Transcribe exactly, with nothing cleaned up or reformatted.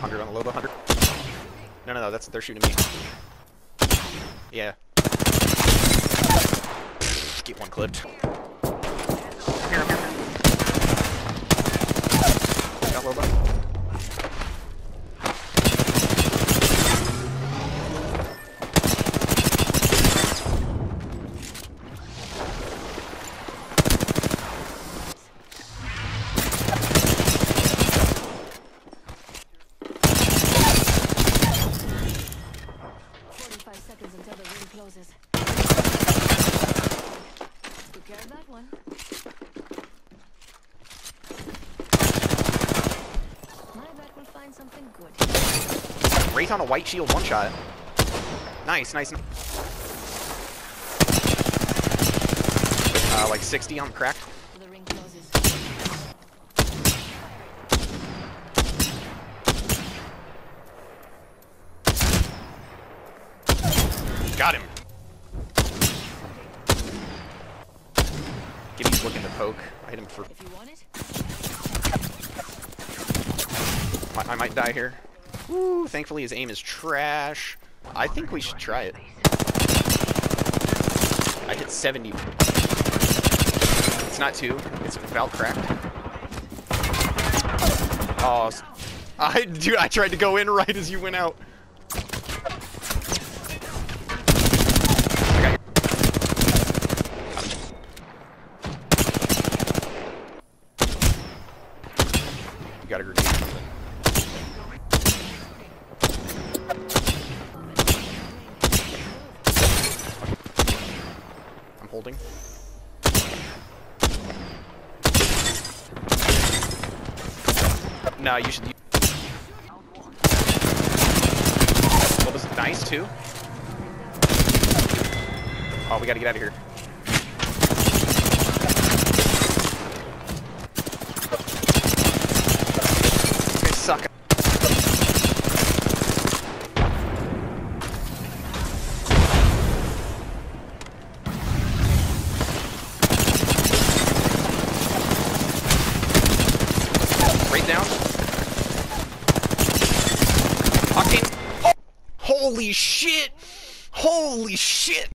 hundred on the low, one hundred. No, no, no, that's, they're shooting me. Yeah. Get one clipped. Here, here. Got low, bud. Seconds until the ring closes. Took care of that one. My bet will find something good. Wraith on a white shield, one shot. Nice, nice. Uh, like sixty on crack. The ring closes. Got him. Gibby's looking to poke. I hit him for. If you want it. I, I might die here. Woo! Thankfully, his aim is trash. I think we should try it. I hit seventy. It's not two. It's about cracked. Oh, I dude! I tried to go in right as you went out. Got a grenade or something. I'm holding. No, you should. What was it? Nice too. Oh, we gotta get out of here. Suck. Right down. Octane. Oh! Holy shit! Holy shit!